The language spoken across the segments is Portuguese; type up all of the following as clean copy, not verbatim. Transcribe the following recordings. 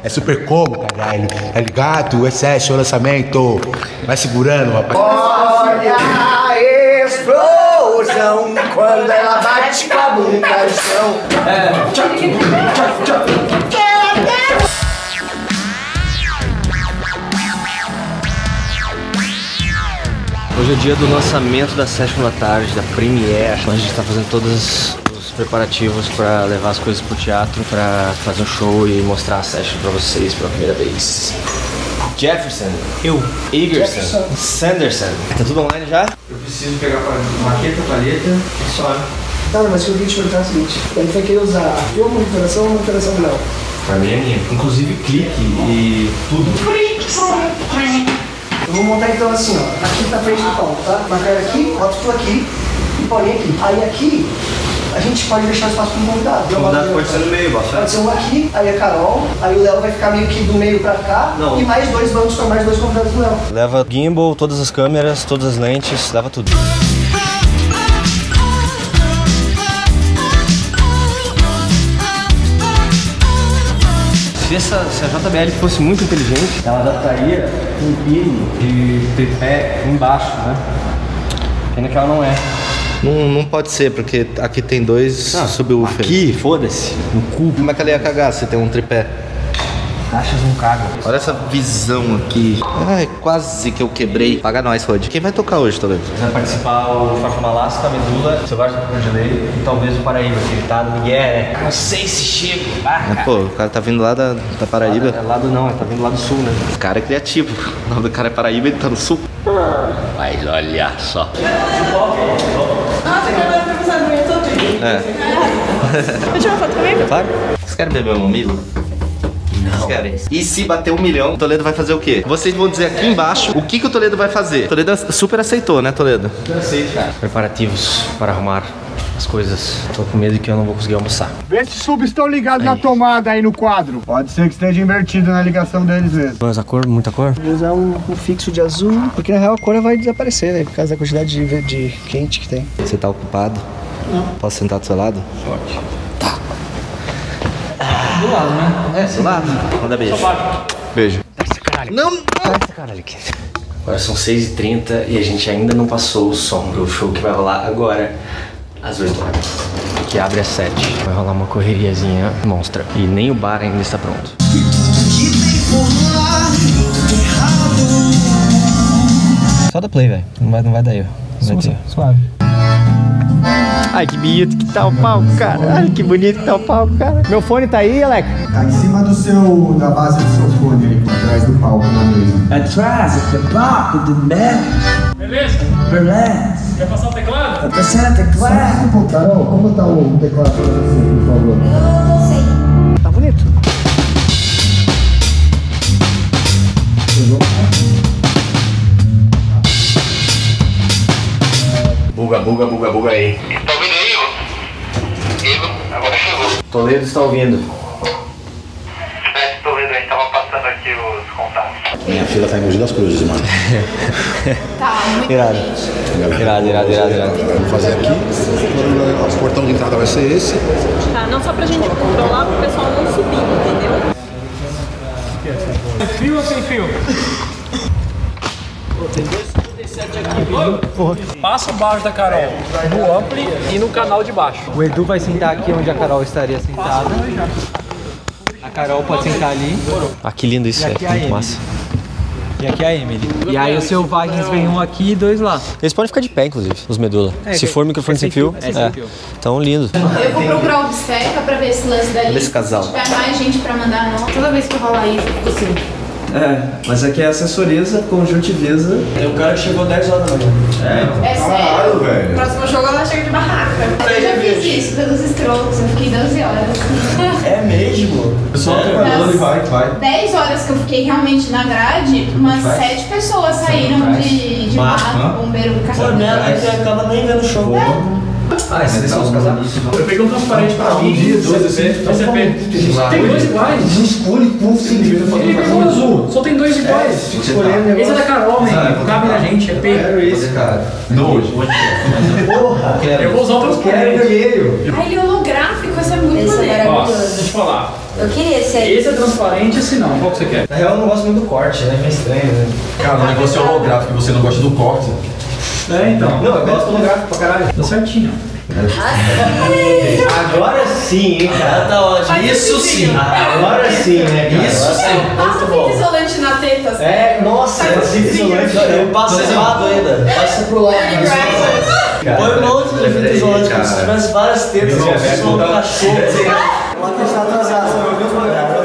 É super como, caralho. Tá ligado? Excesso, lançamento. Vai segurando, rapaz. Olha a explosão quando ela bate com a bunda no chão. Hoje é o dia do lançamento da Session da tarde, da Premiere. A gente tá fazendo todos os preparativos pra levar as coisas pro teatro, pra fazer um show e mostrar a Session pra vocês pela primeira vez. Jefferson, Egerson, Sanderson. Tá tudo online já? Eu preciso pegar maqueta, palheta e só. Cara, mas o que eu queria te perguntar é o seguinte: ele vai querer usar a tua monitoração ou a monitoração do Léo? Pra mim é minha. Inclusive clique e tudo. Eu vou montar então assim, ó. Aqui tá frente do palco, tá? Marcar aqui, bota tu aqui e põe aqui. Aí aqui a gente pode deixar espaço pro convidado. O convidado pode ser no meio, basta. Pode ser um aqui, aí a Carol, aí o Léo vai ficar meio que do meio pra cá. Não. E mais dois bancos com mais dois convidados do Léo. Leva gimbal, todas as câmeras, todas as lentes, leva tudo. Se a JBL fosse muito inteligente, ela adaptaria um pino de tripé embaixo, né? Pena que ela não é. Não pode ser, porque aqui tem dois subwoofer. Aqui, foda-se, no cu. Como é que ela ia cagar se tem um tripé? Caixas não cagam. Olha essa visão aqui. Ai, quase que eu quebrei. Paga nós, Rod. Quem vai tocar hoje, Toledo? Vai participar o Fafa Malasca, a Medula, o Sebastião Cordilheiro e talvez o Paraíba, que ele tá no Miguel, né? Não sei se chega. Pô, o cara tá vindo lá da Paraíba. É lado não, ele tá vindo lá do sul, né? O cara é criativo. O nome do cara é Paraíba e ele tá no sul. Mas olha só. Nossa, agora pra passar no meio todo dia. Vou tirar uma foto comigo? Claro. Vocês querem beber um mamilo? Não. Querem? E se bater 1 milhão, o Toledo vai fazer o quê? Vocês vão dizer aqui embaixo o que o Toledo vai fazer. O Toledo super aceitou, né, Toledo? Eu aceito, cara. Preparativos para arrumar as coisas. Tô com medo que eu não vou conseguir almoçar. Vê se os subs estão ligados na tomada aí no quadro. Pode ser que esteja invertido na ligação deles mesmo. Mas a cor, muita cor? Vou usar um fixo de azul, porque na real a cor vai desaparecer, né? Por causa da quantidade de quente que tem. Você tá ocupado? Não. Posso sentar do seu lado? Pode. Tá. Do lado, né? Do lado. Manda beijo. Beijo. Não! Essa caralho aqui. Agora são 6h30 e a gente ainda não passou o som do show que vai rolar agora às 8 horas. Que abre às 7. Vai rolar uma correriazinha monstra. E nem o bar ainda está pronto. Só dá play, velho. Não vai dar erro. Suave. Ai, que bonito que tá o palco, cara. Ai, que bonito que tá o palco, cara. Meu fone tá aí, Alec? Tá em cima da base do seu fone aí, atrás do palco na mesa. Atrás do palco do Mel. Beleza? Beleza. Quer passar o teclado? Tá passando teclado. Pô, Carol, como tá o teclado pra você, por favor? Eu não sei. Tá bonito. Buga aí. Tá ouvindo aí, Igor? Agora chegou. Toledo está ouvindo. Toledo, a gente tava passando aqui os contatos. Minha fila tá em Mogi das Cruzes, mano. Tá, muito Irado. gente. Irado. Vamos fazer aqui. O portão de entrada vai ser esse. Tá, não só pra gente controlar, pro pessoal não subir, entendeu? Fio ou sem fio? Tem 2,57 aqui. Passa o baixo da Carol no ampli e no canal de baixo. O Edu vai sentar aqui onde a Carol estaria sentada. A Carol pode sentar ali. Ah, que lindo isso, aqui é a muito Emily. massa. E aqui é a Emily. E aí os selvagens vem um aqui e dois lá. Eles podem ficar de pé, inclusive, os medula. Se for microfone sem fio, Então, lindo. Eu vou procurar o obstetra pra ver esse lance daí. Esse casal. Se tiver mais gente pra mandar, não. Toda vez que rolar isso, assim. Mas aqui é assessoriza, conjuntiveza. É o cara que chegou 10 horas da manhã. É sério? velho. Próximo jogo ela chega de barraca. Eu já fiz isso pelos strokes, eu fiquei 12 horas. É mesmo? O pessoal trabalhando e vai. 10 horas que eu fiquei realmente na grade, umas 7 pessoas saíram de mato, bombeiro, Pô, carro. merda, que acaba nem vendo o show. Ah, esses são os casacos? Eu peguei um transparente pra mim. Tem dois iguais. Escolhe com sim. Ele pegou o azul. Só tem dois iguais. Esse é da Carol, man. Cabe na gente. É P. Quero esse, cara. Dois. Porra. Eu vou usar o transparente. Vermelho. Ai, ele é holográfico, esse é muito Esse é maneiro. Ó, maravilhoso. deixa eu te falar. Eu queria esse aí. Esse é transparente, esse não. Qual que você quer? Na real, eu não gosto muito do corte, né? É estranho, né? Cara, o negócio é holográfico e você não gosta do corte. É, então. Não, eu gosto do holográfico pra caralho. Tá certinho. Agora sim, hein, cara. Tá ótimo. Isso sim. Agora sim, né, cara? Isso sim. Passa fita isolante na teta, assim. É, nossa, é fita isolante. Eu passo errado ainda. Passa pro lado. Põe um monte de fita isolante, como se tivesse várias tetas. Não, Eu sou um cachorro. Uma questão atrasada, você não viu o programa?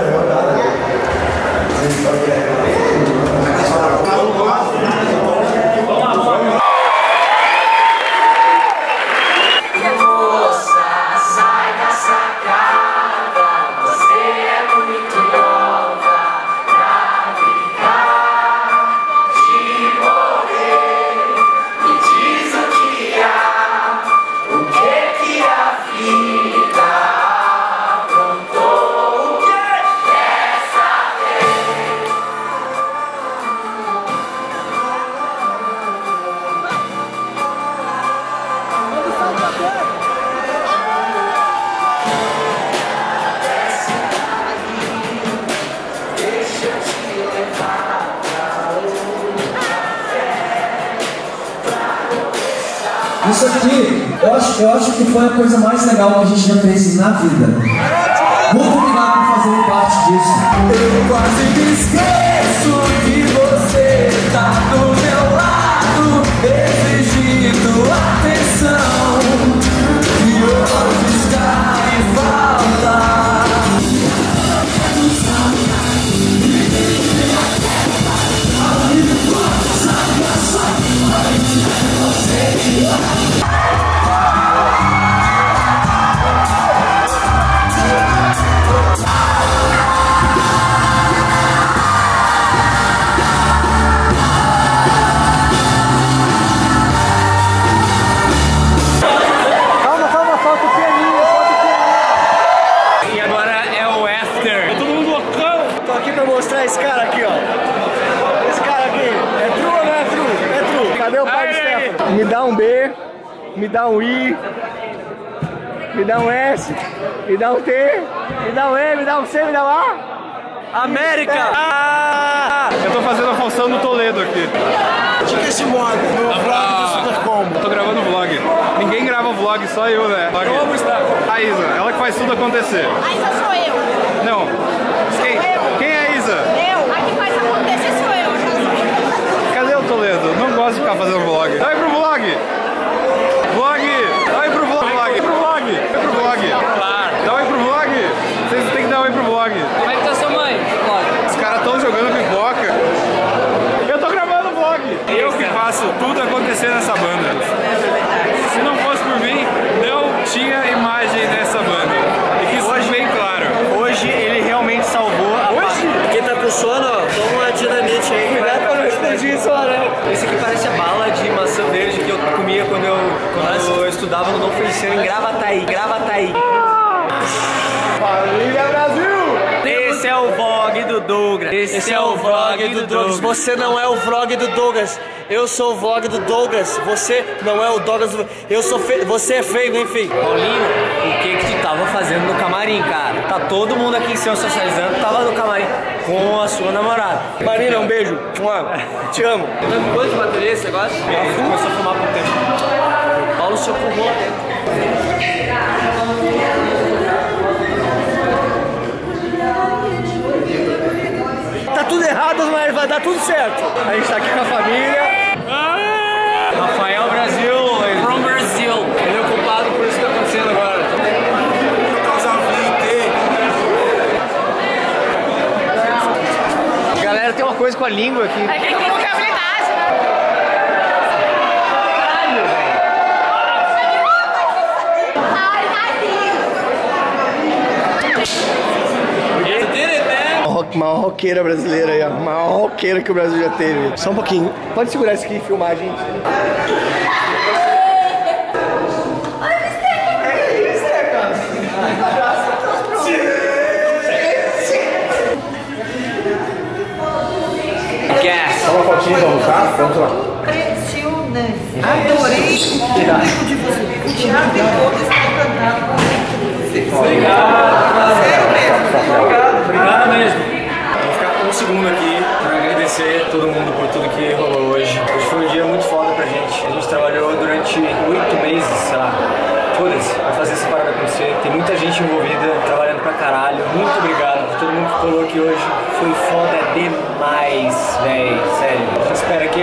Isso aqui, eu acho que foi a coisa mais legal que a gente já fez na vida. Muito obrigado por fazerem parte disso. Eu quase me esqueço que você tá do meu lado, exigindo atenção, que hoje está em falta. Mostrar esse cara aqui, ó. Esse cara aqui. É true ou não é true? É true. Cadê o pai do Stefano? Me dá um B, me dá um I, me dá um S, me dá um T, me dá um E, me dá um C, me dá um A. América! Eu tô fazendo a função do Toledo aqui. Fica esse modo no vlog do Super Combo. Tô gravando vlog. Ninguém grava vlog, só eu, né? Eu amo estar. A Isa, ela que faz tudo acontecer. A Isa sou eu. Não. Quem é a Isa? Eu. A que faz acontecer sou eu. Já sou. Cadê o Toledo? Não gosto de ficar fazendo vlog. Vai pro vlog! Vlog! Vai pro vlog! Vai pro vlog! Vai pro vlog! Claro. Dá oi pro vlog! Vocês têm que dar oi pro vlog. Como é que tá sua mãe? Os caras tão jogando pipoca. Eu tô gravando vlog! Eu que faço tudo acontecer nessa banda. Se não fosse por mim, não tinha imagem nessa banda. E que isso bem claro. Hoje ele realmente salvou a Hoje? Quem tá com sono, ó, toma uma dinamite aí. Cuidado pra não explodir esse anel. Esse aqui parece a bala de maçã verde que eu comia quando eu estudava no Dom Feliciano em Gravataí. Gravataí. Família Brasil! Esse é o vlog do Douglas. Esse é o vlog do Douglas. Você não é o vlog do Douglas. Eu sou o vlog do Douglas. Você não é o Douglas do... Eu sou feio. Você é feio, enfim. Paulinho, o que tu tava fazendo no camarim, cara? Tá todo mundo aqui em cima socializando, tava no camarim com a sua namorada. Marina, um beijo. Te amo. Não gosto de bateria esse negócio? Ele começou a fumar por tempo. Paulo se ocupou até. Tá tudo errado, mas vai dar tudo certo. A gente tá aqui com a família. Rafael Brasil, from Brasil. Ele é o culpado por isso que tá acontecendo agora. Galera, tem uma coisa com a língua aqui. É que coloca a habilidade, né? Ai, Maior roqueira brasileira aí, ó. Maior roqueira que o Brasil já teve. Só um pouquinho. Pode segurar isso aqui e filmar a gente. Ai, baixinho pra almoçar? Vamos lá. Impressionante. Adorei o público de vocês. O teatro todo está encantado com o público de vocês. Obrigado. Sério mesmo. Obrigado mesmo. Vou ficar um segundo aqui para agradecer todo mundo por tudo que rolou hoje. Hoje foi um dia muito foda pra gente. A gente trabalhou durante 8 meses, sei lá. Foda-se, pra fazer essa parada acontecer. Tem muita gente envolvida, trabalhando pra caralho. Muito obrigado por todo mundo que colou aqui hoje. Foi foda demais, véi. Sério. A gente espera que